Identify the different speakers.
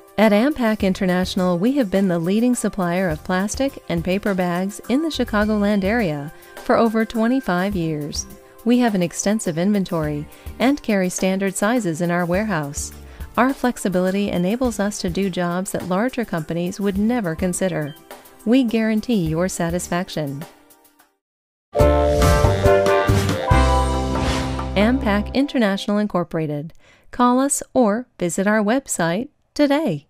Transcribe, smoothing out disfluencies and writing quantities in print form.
Speaker 1: At Ampac International, we have been the leading supplier of plastic and paper bags in the Chicagoland area for over 25 years. We have an extensive inventory and carry standard sizes in our warehouse. Our flexibility enables us to do jobs that larger companies would never consider. We guarantee your satisfaction. Ampac International Incorporated. Call us or visit our website today.